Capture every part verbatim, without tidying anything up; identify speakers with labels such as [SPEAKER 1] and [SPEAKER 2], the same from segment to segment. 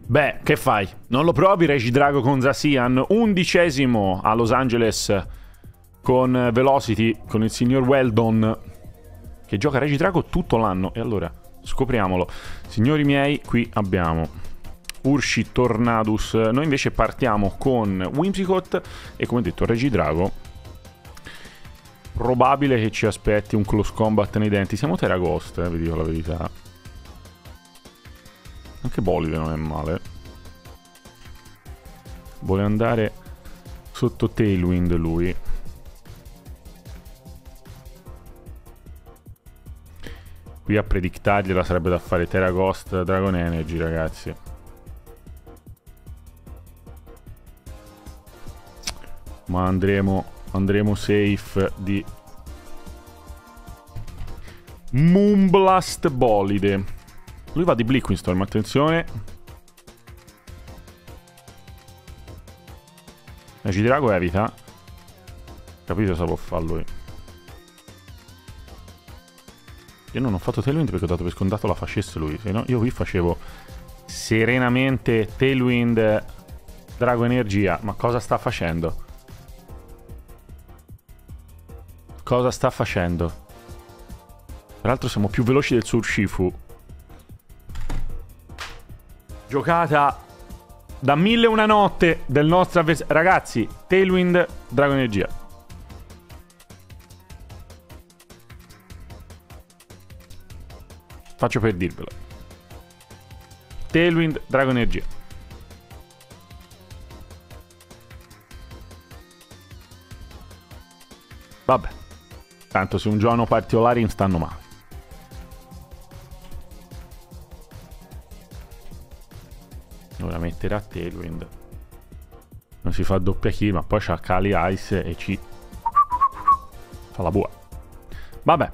[SPEAKER 1] Beh, che fai? Non lo provi Regidrago con Zacian? Undicesimo a Los Angeles con Velocity, con il signor Weldon, che gioca Regidrago tutto l'anno. E allora, scopriamolo. Signori miei, qui abbiamo Urshi Tornadus. Noi invece partiamo con Whimsicott e, come detto, Regidrago. Probabile che ci aspetti un close combat nei denti. Siamo Terra Ghost, eh, vi dico la verità. Anche Bolide non è male. Vuole andare sotto Tailwind lui. Qui a predictargliela sarebbe da fare Terra Ghost, Dragon Energy, ragazzi. Ma andremo, andremo safe di Moonblast Bolide. Lui va di Blitzwingstorm, attenzione. Regidrago evita. Capito cosa può fare lui. Io non ho fatto Tailwind perché ho dato per scontato la facesse lui. Se no, io qui facevo serenamente Tailwind, Drago Energia. Ma cosa sta facendo? Cosa sta facendo? Peraltro siamo più veloci del suo Urshifu. Giocata da mille e una notte del nostro avversario. Ragazzi, Tailwind, Drago Energia. Faccio per dirvelo. Tailwind, Drago Energia. Vabbè. Tanto se un giorno particolari non stanno male. Ora metterà Tailwind. Non si fa doppia kill, ma poi c'ha Kali Ice e ci fa la bua. Vabbè.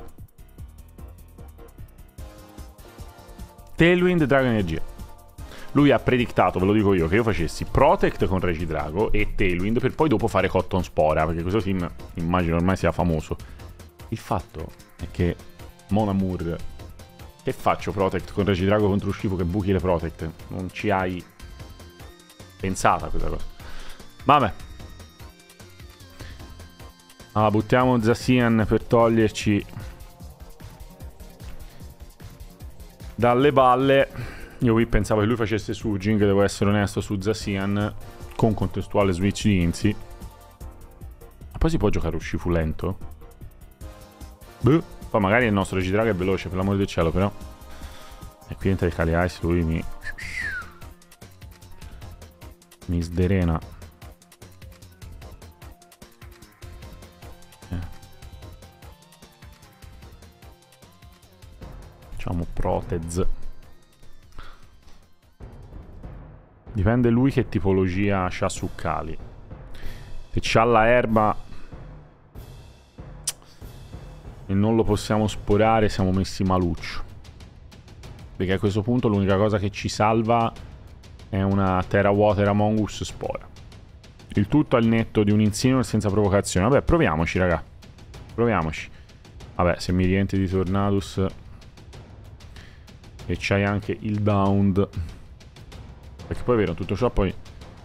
[SPEAKER 1] Tailwind, Drago Energia. Lui ha predictato, ve lo dico io, che io facessi Protect con Regidrago e Tailwind per poi dopo fare Cotton Spora, perché questo team immagino ormai sia famoso. Il fatto è che Mon Amour, che faccio Protect con Regidrago contro un schifo che buchi le Protect? Non ci hai pensata questa cosa. Vabbè. Allora, buttiamo Zacian per toglierci dalle balle. Io qui pensavo che lui facesse Surging, devo essere onesto, su Zacian con contestuale switch di Inzi. Ma poi si può giocare Urshifu lento? Beh, poi magari il nostro Regidrago è veloce, per l'amore del cielo, però. E qui entra il Kali Ice, lui mi... mi sderena. Eh. Facciamo Protez. Dipende lui che tipologia c'ha su Kali. Se c'ha la erba e non lo possiamo sporare, siamo messi maluccio. Perché a questo punto l'unica cosa che ci salva è una Terra Water Among Us spora. Il tutto al netto di un Incineroar senza provocazione. Vabbè, proviamoci, raga. Proviamoci. Vabbè, se mi rientri di Tornadus e c'hai anche il Bound, perché poi è vero, tutto ciò poi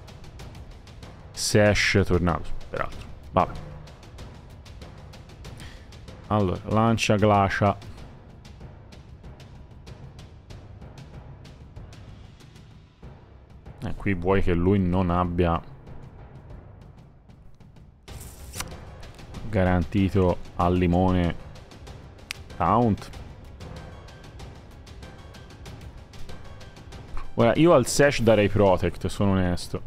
[SPEAKER 1] Sash Tornadus, peraltro. Vabbè. Allora, lancia Glacia. E qui vuoi che lui non abbia garantito al limone Taunt. Ora, io al Sash darei Protect, sono onesto.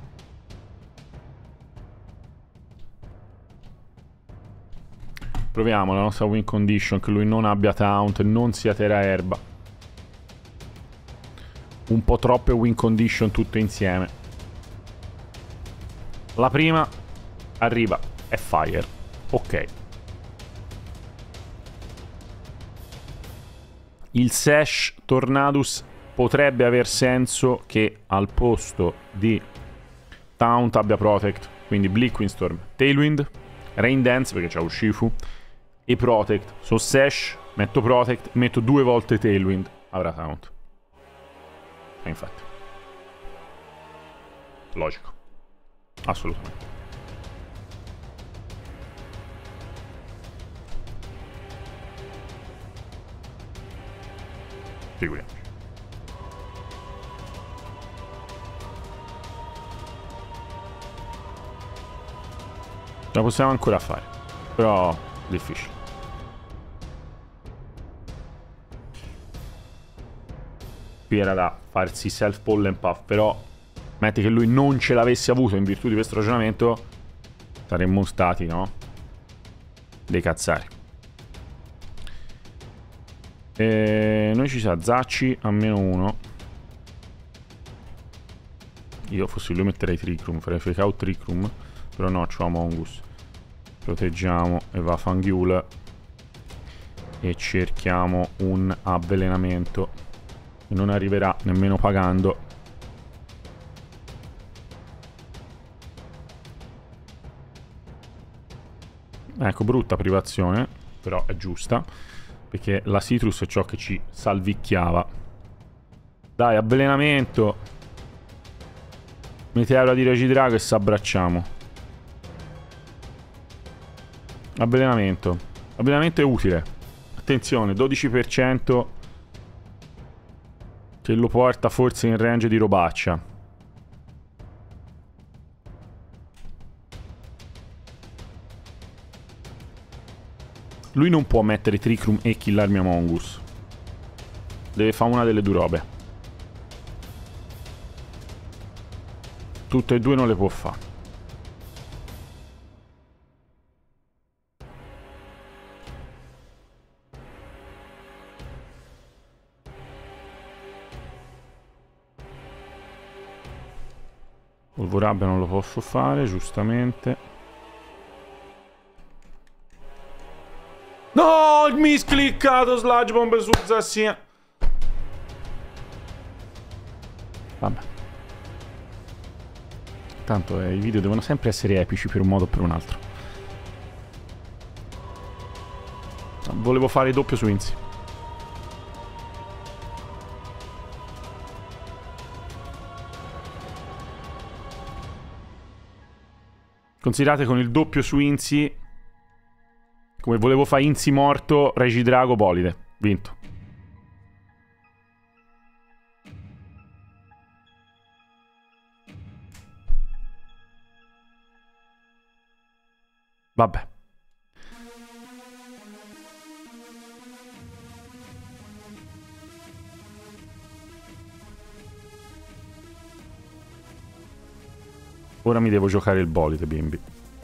[SPEAKER 1] Proviamo la nostra win condition, che lui non abbia Taunt, non sia Terra Erba. Un po' troppe win condition tutte insieme. La prima arriva, è Fire. Ok. Il Sash Tornadus potrebbe aver senso che al posto di Taunt abbia Protect. Quindi Blitzwingstorm, Tailwind, Rain Dance perché c'ha Urshifu e Protect. So Sash, metto Protect, metto due volte Tailwind, avrà Taunt. E infatti logico. Assolutamente. Figuriamoci. La possiamo ancora fare, però difficile. Qui era da farsi self pollen puff, però metti che lui non ce l'avesse avuto in virtù di questo ragionamento, saremmo stati, no? Dei cazzari. E noi ci sa Zacci a meno uno. Io fossi lui metterei Trick Room, farei fake out Trick Room. Però no, c'ho Among Us. Proteggiamo e va Fanghiul. E cerchiamo un avvelenamento. E non arriverà nemmeno pagando. Ecco, brutta privazione, però è giusta, perché la citrus è ciò che ci salvicchiava. Dai, avvelenamento. Meteora di Regidrago e s'abbracciamo. Avvelenamento. Avvelenamento è utile. Attenzione, dodici per cento che lo porta forse in range di robaccia. Lui non può mettere Trick Room e killarmi Among Us. Deve fare una delle due robe. Tutte e due non le può fare. Polvorabbia non lo posso fare, giustamente. No, mi miscliccato Sludge Bomb su Zacian. Vabbè. Tanto eh, i video devono sempre essere epici per un modo o per un altro. Volevo fare doppio su Inzi. Considerate con il doppio su Inzi, come volevo fare Inzi morto, Regidrago, Bolide. Vinto. Vabbè. Ora mi devo giocare il Bolide, bimbi.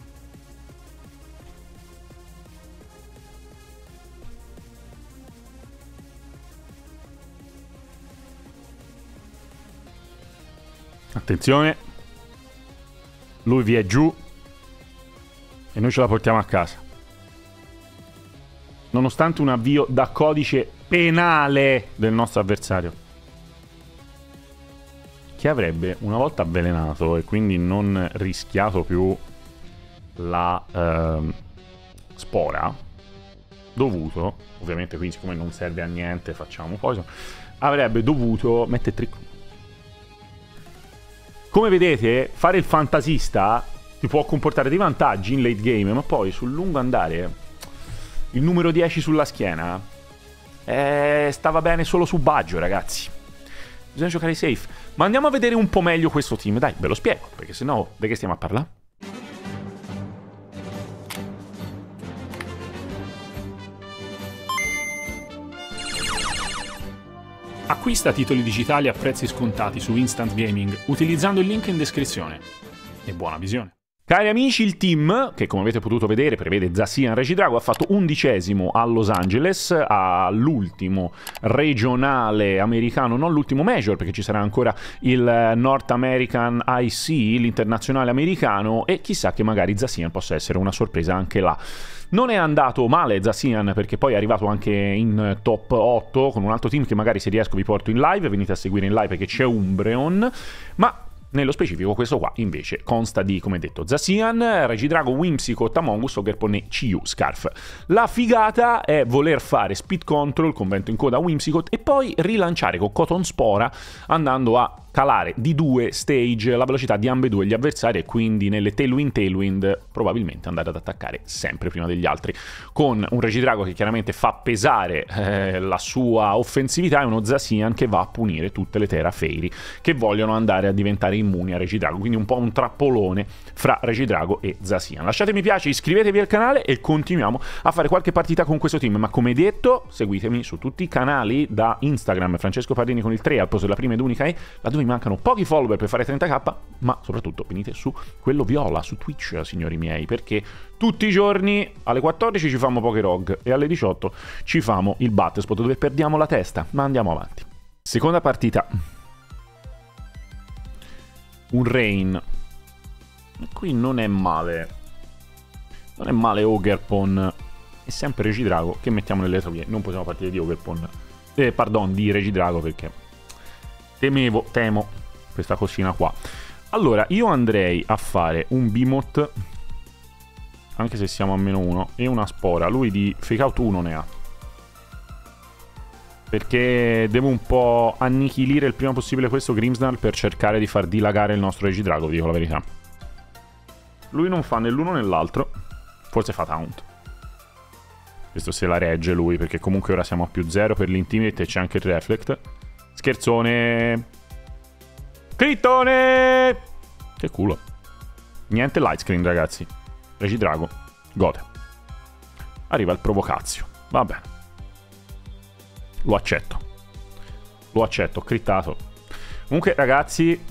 [SPEAKER 1] Attenzione. Lui vi è giù. E noi ce la portiamo a casa. Nonostante un avvio da codice penale del nostro avversario, che avrebbe una volta avvelenato e quindi non rischiato più la eh, spora, dovuto, ovviamente qui siccome non serve a niente facciamo poison, avrebbe dovuto mettere trick. Come vedete, fare il fantasista ti può comportare dei vantaggi in late game, ma poi sul lungo andare il numero dieci sulla schiena eh, stava bene solo su Baggio, ragazzi. Bisogna giocare safe. Ma andiamo a vedere un po' meglio questo team. Dai, ve lo spiego, perché sennò di che stiamo a parlare?
[SPEAKER 2] Acquista titoli digitali a prezzi scontati su Instant Gaming utilizzando il link in descrizione. E buona visione.
[SPEAKER 1] Cari amici, il team, che come avete potuto vedere prevede Zacian Regidrago, ha fatto undicesimo a Los Angeles, all'ultimo regionale americano, non l'ultimo major, perché ci sarà ancora il North American I C, l'internazionale americano, e chissà che magari Zacian possa essere una sorpresa anche là. Non è andato male Zacian, perché poi è arrivato anche in top otto con un altro team che magari se riesco vi porto in live, venite a seguire in live perché c'è Umbreon, ma Nello specifico questo qua invece consta di, come detto, Zacian, Regidrago, Whimsicott, Amogus, Ogerpon e C U Scarf. La figata è voler fare speed control con vento in coda Whimsicott e poi rilanciare con Cotton Spora andando a calare di due stage la velocità di ambedue gli avversari e quindi nelle Tailwind Tailwind probabilmente andare ad attaccare sempre prima degli altri, con un Regidrago che chiaramente fa pesare eh, la sua offensività e uno Zacian che va a punire tutte le Tera Fairy che vogliono andare a diventare immuni a Regidrago, quindi un po' un trappolone fra Regidrago e Zacian. Lasciate mi piace, iscrivetevi al canale e continuiamo a fare qualche partita con questo team, ma come detto seguitemi su tutti i canali, da Instagram Francesco Parrini con il tre al posto della prima ed unica E, laddove mi mancano pochi follower per fare trenta k, ma soprattutto venite su quello viola, su Twitch, signori miei, perché tutti i giorni alle quattordici ci famo Pokérog e alle diciotto ci famo il Battespot dove perdiamo la testa, ma andiamo avanti. Seconda partita. Un Rain. Qui non è male. Non è male Ogerpon. E sempre Regidrago che mettiamo nelle retrovie. Non possiamo partire di Ogerpon. Eh, pardon, di Regidrago perché temevo, temo questa cosina qua. Allora, io andrei a fare un Beamot, anche se siamo a meno uno, e una Spora. Lui di Fake Out uno ne ha. Perché devo un po' annichilire il prima possibile questo Grimmsnarl per cercare di far dilagare il nostro Regidrago, vi dico la verità. Lui non fa né l'uno né l'altro. Forse fa Taunt. Questo se la regge lui, perché comunque ora siamo a più zero per l'Intimidate e c'è anche il Reflect. Scherzone. Crittone. Che culo. Niente light screen, ragazzi. Regidrago gode. Arriva il Provocazio. Va bene. Lo accetto. Lo accetto, crittato. Comunque, ragazzi,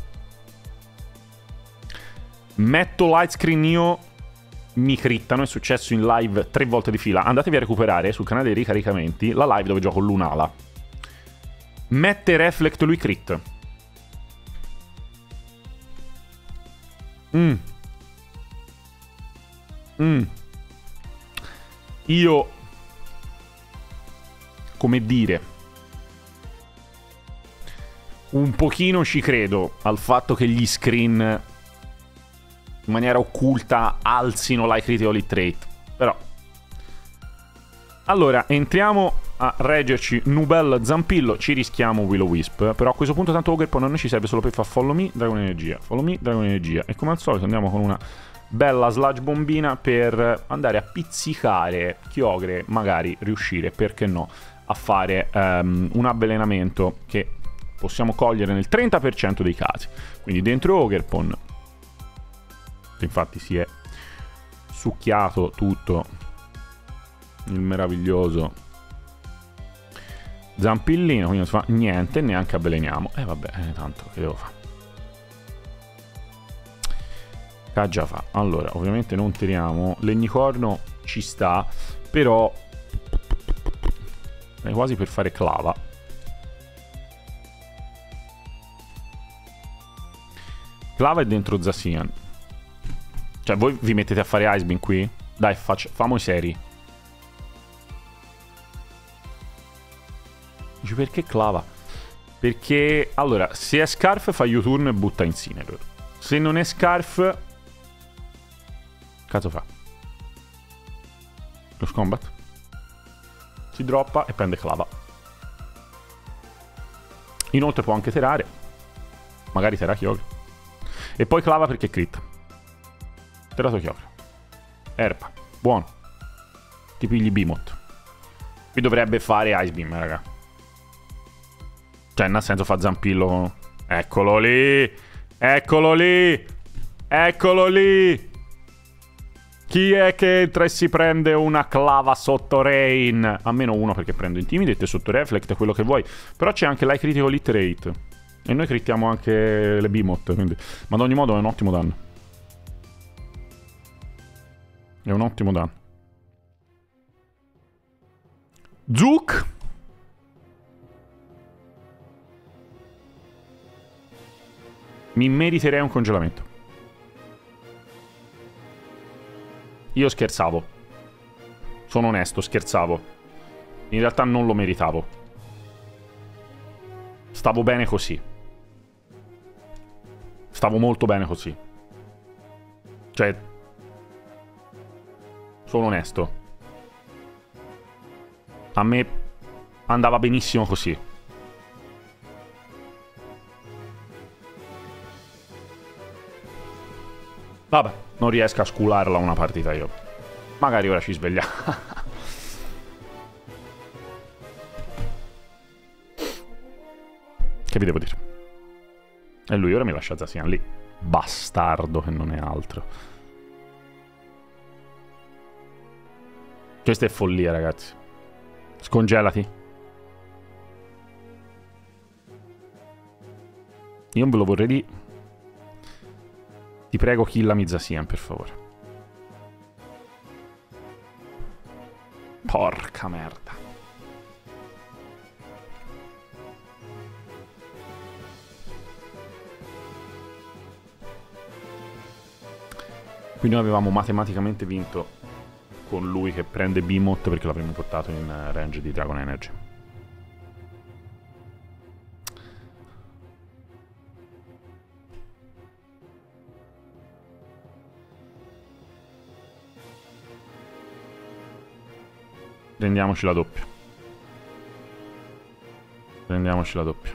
[SPEAKER 1] metto light screen io, mi crittano. È successo in live tre volte di fila. Andatevi a recuperare sul canale dei ricaricamenti la live dove gioco Lunala. Mette Reflect, lui crit. Mm. Mm. Io, come dire, un pochino ci credo al fatto che gli screen in maniera occulta alzino la critical hit rate. Però allora entriamo a reggerci Nubel Zampillo, ci rischiamo Will-O-Wisp, però a questo punto tanto Ogerpon non ci serve solo per fare Follow Me, Dragon Energia, Follow Me, Dragon Energia, e come al solito andiamo con una bella sludge bombina per andare a pizzicare Kyogre, magari riuscire, perché no, a fare um, un avvelenamento che possiamo cogliere nel trenta per cento dei casi. Quindi dentro Ogerpon, infatti si è succhiato tutto il meraviglioso Zampillino, quindi non si fa niente, neanche avveleniamo. E eh, vabbè, eh, tanto che devo fare? Che già fa. Allora, ovviamente non tiriamo. Legnicorno ci sta, però è quasi per fare clava. Clava è dentro Zacian. Cioè, voi vi mettete a fare Ice Beam qui? Dai, faccio, famo i seri. Dici perché clava? Perché, allora, se è Scarf fa U-turn e butta Incineroar. Se non è Scarf, cazzo fa? Lo Scombat si droppa e prende clava. Inoltre può anche terare. Magari tera Kyogre. E poi clava perché crit. Terato Kyogre. Erpa. Buono. Ti pigli Beamot. Qui dovrebbe fare Ice Beam, raga. Cioè, nel senso, fa Zampillo. Eccolo lì. Eccolo lì. Eccolo lì. Chi è che entra e si prende una clava sotto Rain? A meno uno perché prendo Intimidate, sotto Reflect, quello che vuoi. Però c'è anche l'High Critical Hit Rate. E noi crittiamo anche le Beamot, quindi... Ma ad ogni modo è un ottimo danno. È un ottimo danno. Zook. Mi meriterei un congelamento. Io scherzavo. Sono onesto, scherzavo. In realtà non lo meritavo. Stavo bene così. Stavo molto bene così. Cioè, sono onesto. A me andava benissimo così. Vabbè, non riesco a scularla una partita io. Magari ora ci svegliamo. Che vi devo dire? E lui ora mi lascia Zacian lì. Bastardo che non è altro. Questa è follia, ragazzi. Scongelati. Io non ve lo vorrei dire. Ti prego, killami Zacian, per favore. Porca merda. Quindi noi avevamo matematicamente vinto con lui che prende Behemoth perché l'avremmo portato in range di Dragon Energy. Prendiamoci la doppia. Prendiamoci la doppia.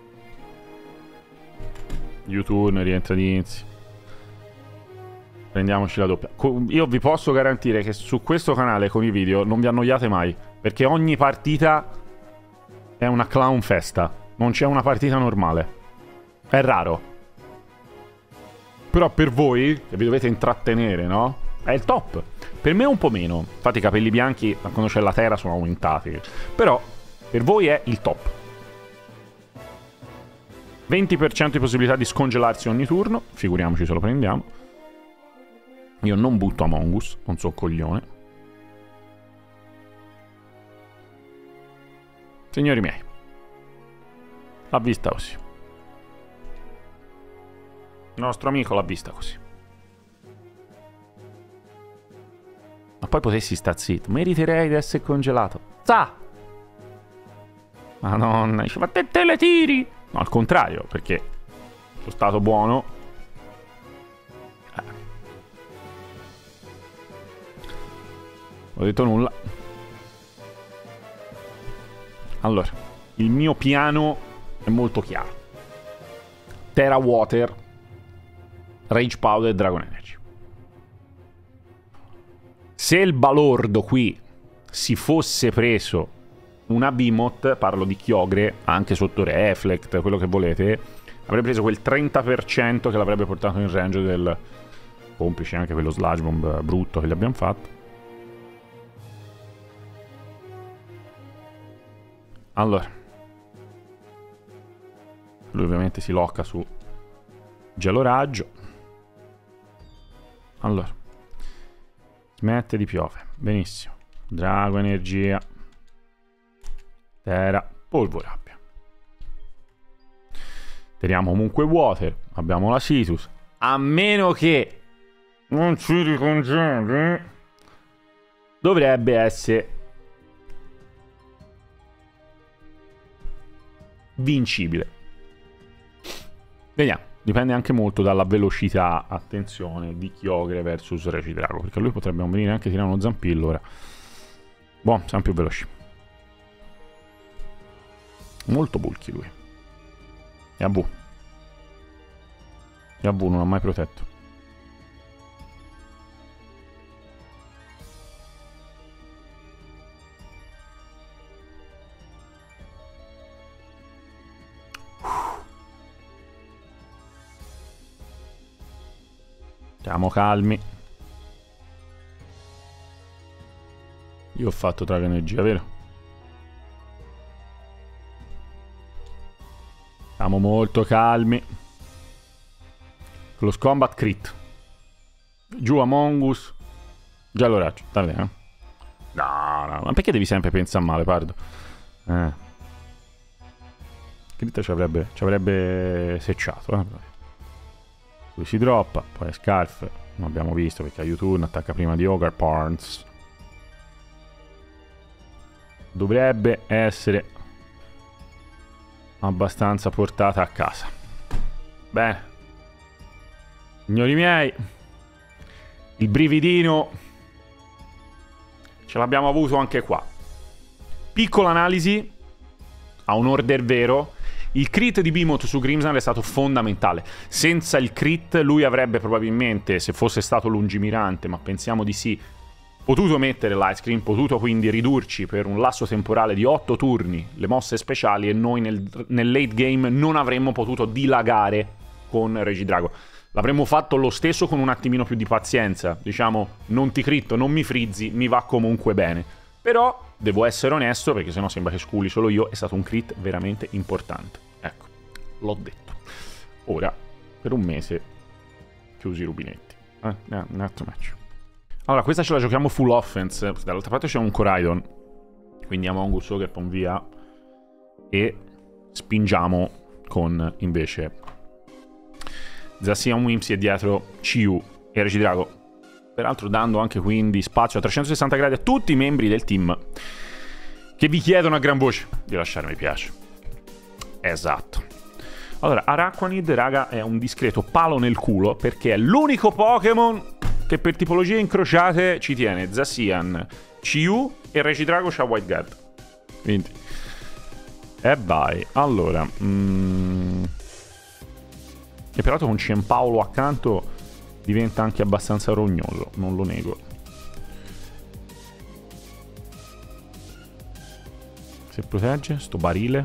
[SPEAKER 1] U-turn, rientra di Inzi. Prendiamoci la doppia. Io vi posso garantire che su questo canale con i video non vi annoiate mai, perché ogni partita è una clown festa. Non c'è una partita normale. È raro. Però per voi, che vi dovete intrattenere, no? È il top. Per me è un po' meno. Infatti i capelli bianchi, quando c'è la terra, sono aumentati. Però per voi è il top. venti per cento di possibilità di scongelarsi ogni turno. Figuriamoci se lo prendiamo. Io non butto Among Us, non so coglione. Signori miei, l'ha vista così. Il nostro amico l'ha vista così. Ma poi potessi sta zitto. Meriterei di essere congelato. Sa! Madonna, dice, ma te te le tiri! No, al contrario, perché sono stato buono. Ho detto nulla. Allora, il mio piano è molto chiaro. Terra Water, Rage Powder e Dragon Energy. Se il balordo qui si fosse preso una Behemoth, parlo di Kyogre, anche sotto Reflect, quello che volete, avrebbe preso quel trenta per cento che l'avrebbe portato in range del complice anche quello Sludge Bomb brutto che gli abbiamo fatto. Allora, lui ovviamente si locca su Gelo Raggio. Allora, smette di piovere, benissimo. Drago Energia, Terra, Polvo Rabbia. Teniamo comunque Water, abbiamo la Situs. A meno che non ci ricongeli, dovrebbe essere vincibile. Vediamo. Dipende anche molto dalla velocità, attenzione, di Kyogre versus Regidrago, perché lui potrebbe venire anche a tirare uno zampillo ora. Boh, siamo più veloci. Molto bulky lui. E a V. E a V non ha mai protetto. Siamo calmi. Io ho fatto Drago Energia, vero? Siamo molto calmi. Close Combat Crit. Giù Among Us. Già lo raggio. Sta bene, eh? No, no, ma perché devi sempre pensare male, Pardo? Eh. Crit ci avrebbe, ci avrebbe secciato, eh? Lui si droppa, poi Scarf non abbiamo visto perché a U-turn attacca prima di Ogre Parns. Dovrebbe essere abbastanza portata a casa. Bene. Signori miei, il brividino ce l'abbiamo avuto anche qua. Piccola analisi, a un order vero, il crit di Behemoth su Crimson è stato fondamentale. Senza il crit lui avrebbe probabilmente, se fosse stato lungimirante, ma pensiamo di sì, potuto mettere Light Screen, potuto quindi ridurci per un lasso temporale di otto turni le mosse speciali e noi nel, nel late game non avremmo potuto dilagare con Regidrago. L'avremmo fatto lo stesso con un attimino più di pazienza. Diciamo, non ti critto, non mi frizzi, mi va comunque bene. Però devo essere onesto, perché sennò sembra che sculi solo io, è stato un crit veramente importante. Ecco, l'ho detto. Ora, per un mese, chiusi i rubinetti. Eh, eh, un altro match. Allora, questa ce la giochiamo full offense. Dall'altra parte c'è un Coraidon. Quindi Among Us Ogerpon via. E spingiamo con, invece, Zacian Whimsy e dietro C U e Regidrago. Peraltro dando anche quindi spazio a trecentosessanta gradi a tutti i membri del team che vi chiedono a gran voce di lasciare mi piace. Esatto. Allora, Araquanid, raga, è un discreto palo nel culo perché è l'unico Pokémon che per tipologie incrociate ci tiene Zacian, C U e Regidrago c'ha White Guard. Quindi e vai. Allora mm... e peraltro con Ciampaolo accanto diventa anche abbastanza rognoso, non lo nego. Se protegge, sto barile.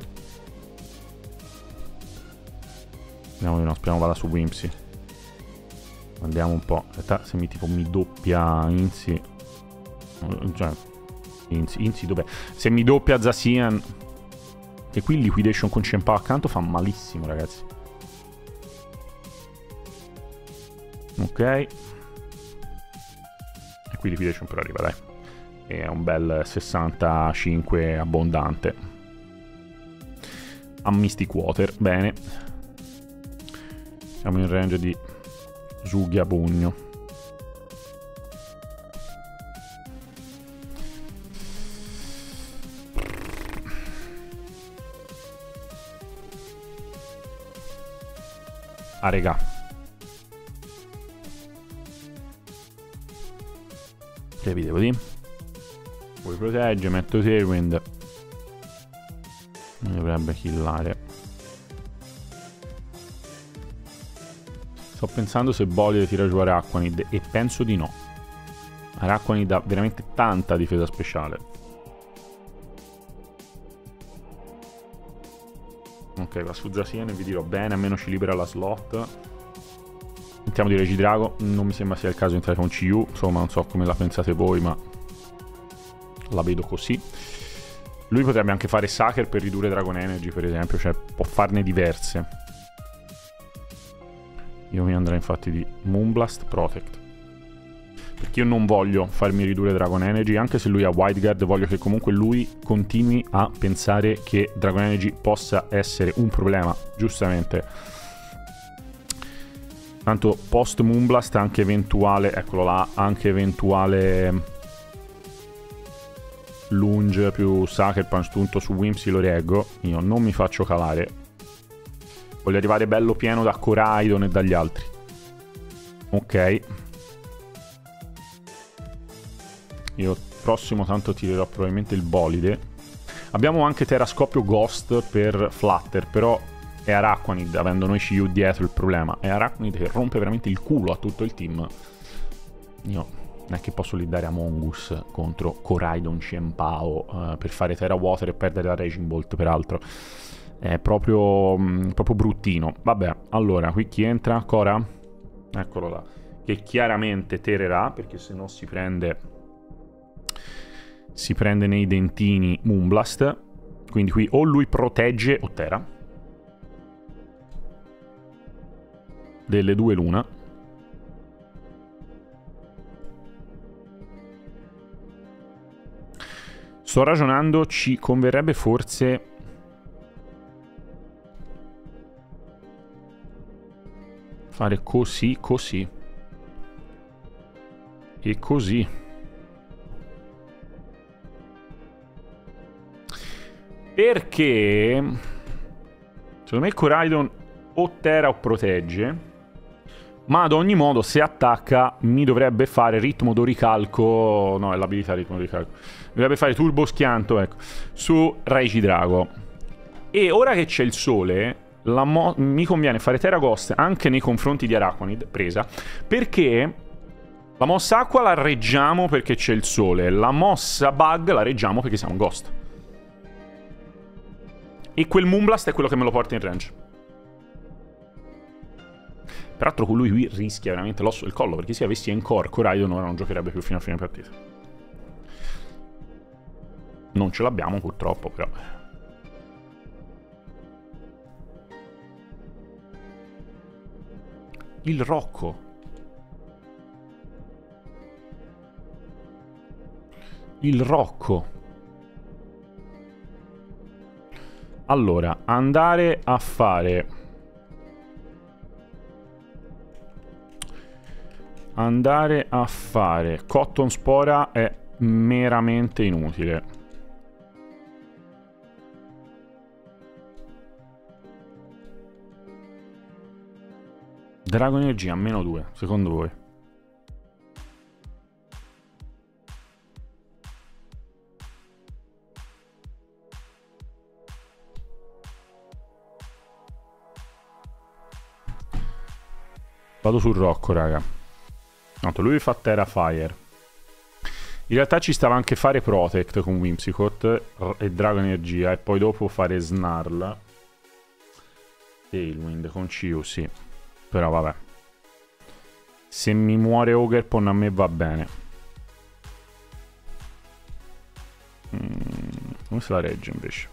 [SPEAKER 1] Speriamo di no, speriamo vada su Whimsy. Andiamo un po'. Aspetta, se mi tipo mi doppia Inzi. Cioè, Inzi, Inzi dov'è? Se mi doppia Zacian. E qui Liquidation con Ciampaolo accanto fa malissimo, ragazzi. Ok. E qui Liquidation però arriva, dai. È un bel sessantacinque abbondante. A Mystic Water, bene. Siamo in range di Zughia Bugno. Ah, regà. Che vi devo dire? Poi protegge, metto Tailwind. Mi dovrebbe killare. Sto pensando se Bolide tira giù Araquanid e penso di no. Araquanid ha veramente tanta difesa speciale. Ok, va su Zacian e vi dirò bene, almeno ci libera la slot. Mettiamo di Regidrago, non mi sembra sia il caso di entrare con C U, insomma non so come la pensate voi, ma la vedo così. Lui potrebbe anche fare Sucker per ridurre Dragon Energy, per esempio, cioè può farne diverse. Io mi andrei infatti di Moonblast Protect, perché io non voglio farmi ridurre Dragon Energy, anche se lui ha White Guard, voglio che comunque lui continui a pensare che Dragon Energy possa essere un problema, giustamente. Tanto post Moonblast anche eventuale, eccolo là, anche eventuale Lunge più Sucker Punch Tunto su Whimsy lo reggo. Io non mi faccio calare. Voglio arrivare bello pieno da Coraidon e dagli altri. Ok. Io prossimo tanto tirerò probabilmente il Bolide. Abbiamo anche Terrascopio Ghost per Flutter, però è Araquanid, avendo noi C U dietro il problema. È Araquanid che rompe veramente il culo a tutto il team. Io non è che posso lì dare Among Us contro Coraidon Ciampao uh, per fare Terra Water e perdere la Raging Bolt, peraltro. È proprio, mh, proprio bruttino. Vabbè, allora, qui chi entra? Cora? Eccolo là. Che chiaramente tererà, perché se no si prende... Si prende nei dentini Moonblast. Quindi qui o lui protegge o Terra. Delle due l'una. Sto ragionando, ci converrebbe forse fare così, così e così. Perché secondo me Coraidon o Terra o protegge. Ma ad ogni modo, se attacca, mi dovrebbe fare ritmo d'oricalco. No, è l'abilità ritmo d'oricalco. Mi dovrebbe fare turbo schianto, ecco, su Regidrago. E ora che c'è il sole, la mo mi conviene fare Terra Ghost anche nei confronti di Araquanid, presa, perché la mossa acqua la reggiamo perché c'è il sole, la mossa bug la reggiamo perché siamo un ghost. E quel Moonblast è quello che me lo porta in range. Peraltro con lui qui rischia veramente l'osso del collo, perché se avessi Encore, Coraidon ora non giocherebbe più fino a fine partita. Non ce l'abbiamo purtroppo, però. Il Rocco. Il Rocco. Allora, andare a fare... Andare a fare Cotton Spora è meramente inutile. Drago Energia a meno due, secondo voi? Vado sul Rocco, raga. Tanto lui fa Terra Fire. In realtà ci stava anche fare Protect con Whimsicott e Drago Energia, e poi dopo fare Snarl. Tailwind con Ciu, sì. Però vabbè. Se mi muore Ogerpon a me va bene. Mm, come se la regge invece?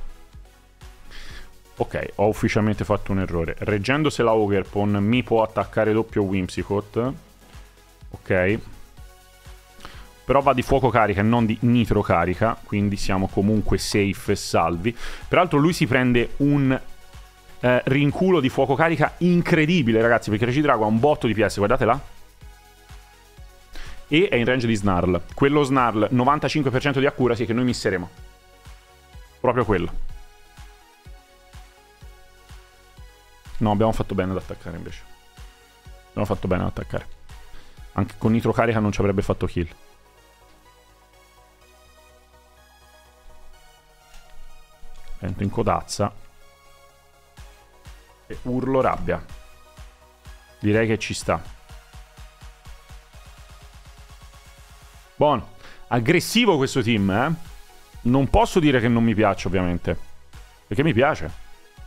[SPEAKER 1] Ok, ho ufficialmente fatto un errore. Reggendo se la Ogerpon mi può attaccare doppio Whimsicott. Ok. Però va di fuoco carica e non di nitro carica, quindi siamo comunque safe e salvi. Peraltro lui si prende un eh, rinculo di fuoco carica incredibile, ragazzi, perché Regidrago ha un botto di P S, guardate là. E è in range di Snarl. Quello Snarl, novantacinque per cento di accuracy che noi misseremo. Proprio quello. No, abbiamo fatto bene ad attaccare invece. Abbiamo fatto bene ad attaccare. Anche con nitro carica non ci avrebbe fatto kill. Entro in codazza. E urlo rabbia. Direi che ci sta. Buono. Aggressivo questo team, eh. Non posso dire che non mi piace, ovviamente. Perché mi piace.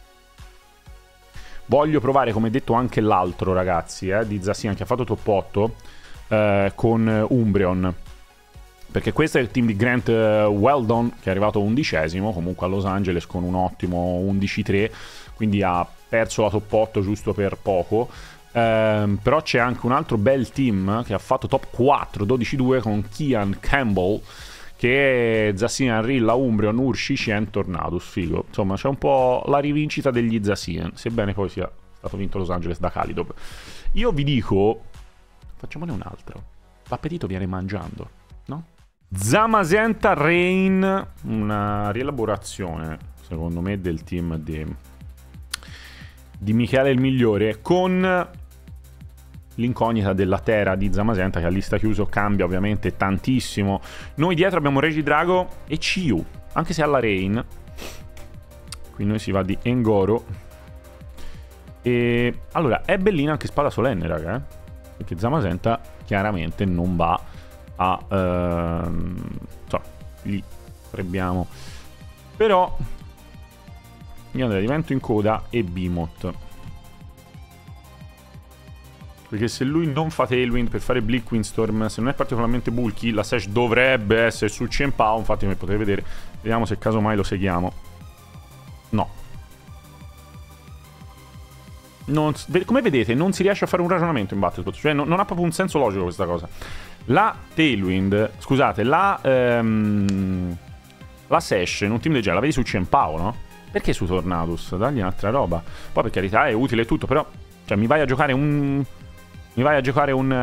[SPEAKER 1] Voglio provare, come detto, anche l'altro, ragazzi, eh, di Zacian, che ha fatto top otto eh, con Umbreon. Perché questo è il team di Grant uh, Weldon, che è arrivato undicesimo, comunque a Los Angeles con un ottimo undici tre, quindi ha perso la top otto giusto per poco. Um, però c'è anche un altro bel team che ha fatto top quattro, dodici due, con Kian Campbell, che è Zacian, Rilla, Umbreon, Urshi, Cien, Tornadus, figo. Insomma, c'è un po' la rivincita degli Zacian, sebbene poi sia stato vinto Los Angeles da Kalidov. Io vi dico, facciamone un altro. L'appetito viene mangiando, no? Zamazenta Rain, una rielaborazione, secondo me, del team di, di Michele il Migliore, con l'incognita della Terra di Zamazenta, che a lista chiuso cambia ovviamente tantissimo. Noi dietro abbiamo Regidrago e Ciu, anche se alla Rain. Qui noi si va di Engoro. E allora, è bellina anche Spada Solenne, raga, eh? Perché Zamazenta chiaramente non va a ehm, so, lì prebbiamo. Però io andrei di Vento in coda e Beamot, perché se lui non fa Tailwind per fare Bleak Windstorm, se non è particolarmente bulky, la Sash dovrebbe essere su Chien-Pao. Infatti come potete vedere, vediamo se casomai lo seguiamo. No, non, come vedete non si riesce a fare un ragionamento in Battlebot, cioè non, non ha proprio un senso logico questa cosa. La Tailwind, scusate, la ehm, la Sash in un team del genere la vedi su Chien-Pao, no? Perché su Tornadus? Dagli un'altra roba. Poi per carità è utile e tutto, però cioè mi vai a giocare un mi vai a giocare un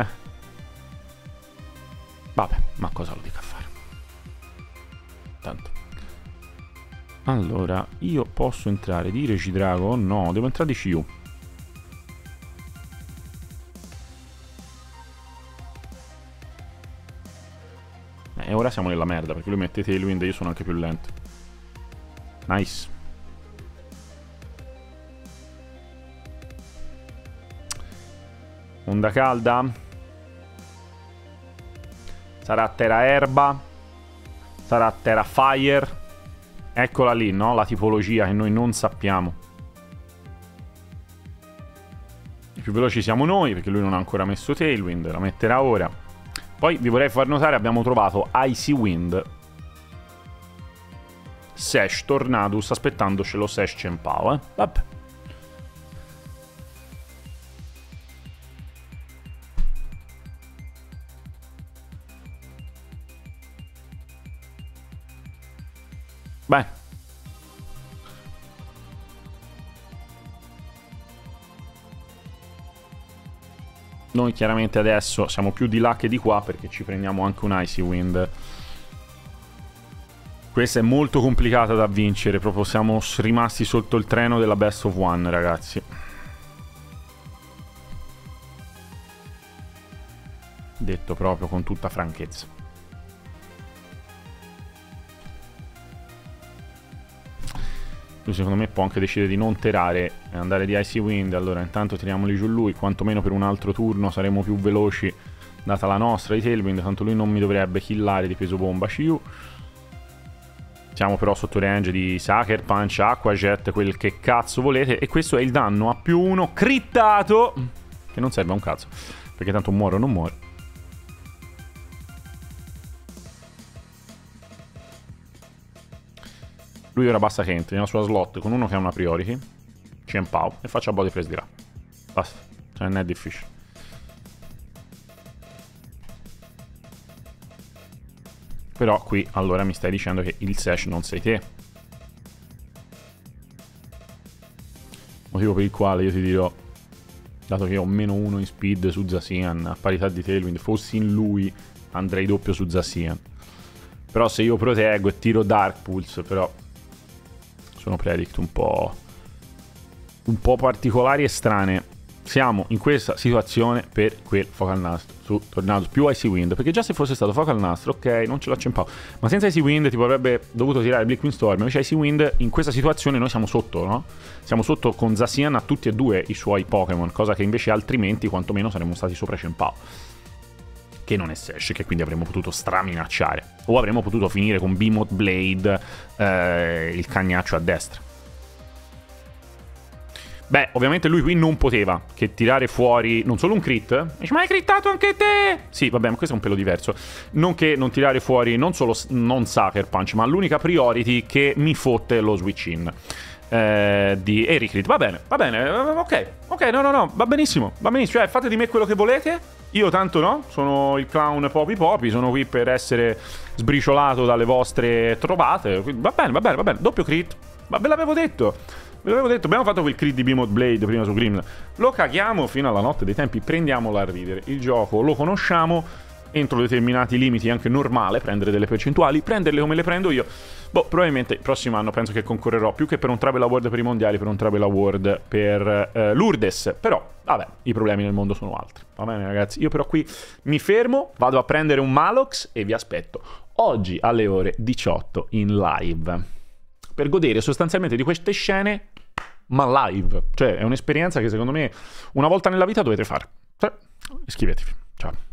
[SPEAKER 1] vabbè, ma cosa lo dico a fare? Tanto. Allora, io posso entrare di Regidrago? No, devo entrare di Ciu. E ora siamo nella merda, perché lui mette Tailwind e io sono anche più lento. Nice. Onda calda. Sarà terra erba. Sarà terra fire. Eccola lì, no? La tipologia che noi non sappiamo. I più veloci siamo noi, perché lui non ha ancora messo Tailwind. La metterà ora. Poi vi vorrei far notare, abbiamo trovato Icy Wind, Sash, Tornadus, aspettandocelo Sash Chien-Pao, eh? Vabbè. Beh. Noi chiaramente adesso siamo più di là che di qua, perché ci prendiamo anche un Icy Wind. Questa è molto complicata da vincere, proprio siamo rimasti sotto il treno della Best of One, ragazzi. Detto proprio con tutta franchezza. Lui secondo me può anche decidere di non terare e andare di Icy Wind. Allora intanto tiriamoli giù lui, quantomeno per un altro turno saremo più veloci data la nostra di Tailwind. Tanto lui non mi dovrebbe killare di peso bomba Shiyu. Siamo però sotto range di Sucker Punch, Aqua Jet, quel che cazzo volete. E questo è il danno a più uno crittato, che non serve a un cazzo, perché tanto muoro o non muore. Lui ora basta che entri nella sua slot con uno che ha una priority, Chien-Pao, e faccia body press di là. Basta, cioè non è difficile. Però qui allora mi stai dicendo che il Sash non sei te. Motivo per il quale io ti dirò, dato che ho meno uno in speed su Zacian, a parità di Tailwind, fossi in lui andrei doppio su Zacian. Però se io proteggo e tiro Dark Pulse, però sono predict un po' un po' particolari e strane. Siamo in questa situazione per quel Focal Nastro su Tornadus più Icy Wind, perché già se fosse stato Focal Nastro, ok, non ce l'ha Chien-Pao, ma senza Icy Wind ti avrebbe dovuto tirare Blitzwing Storm. Invece Icy Wind in questa situazione noi siamo sotto, no? Siamo sotto con Zacian a tutti e due i suoi Pokémon, cosa che invece altrimenti quantomeno saremmo stati sopra Chien-Pao, che non è Sash, che quindi avremmo potuto straminacciare, o avremmo potuto finire con Beamot Blade, eh, il cagnaccio a destra. Beh, ovviamente lui qui non poteva che tirare fuori non solo un crit, dice, ma hai crittato anche te! Sì, vabbè, ma questo è un pelo diverso. Non che non tirare fuori non solo non Sucker Punch, ma l'unica priority che mi fotte lo switch in eh, di Eri Crit. Va bene, va bene, ok, ok, no, no, no, va benissimo, va benissimo. Cioè, fate di me quello che volete. Io tanto no, sono il clown Poppy Poppy, sono qui per essere sbriciolato dalle vostre trovate. Va bene, va bene, va bene, doppio crit. Ma ve l'avevo detto. Ve l'avevo detto, abbiamo fatto quel crit di Beamot Blade prima su Grim. Lo caghiamo fino alla notte dei tempi, prendiamolo a ridere. Il gioco lo conosciamo, entro determinati limiti anche normale, prendere delle percentuali, prenderle come le prendo io. Boh, probabilmente il prossimo anno penso che concorrerò più che per un Travel Award per i mondiali, per un Travel Award per eh, Lourdes. Però, vabbè, i problemi nel mondo sono altri. Va bene ragazzi, io però qui mi fermo, vado a prendere un Malox e vi aspetto oggi alle ore diciotto in live, per godere sostanzialmente di queste scene, ma live. Cioè, è un'esperienza che secondo me una volta nella vita dovete fare. Iscrivetevi. Ciao.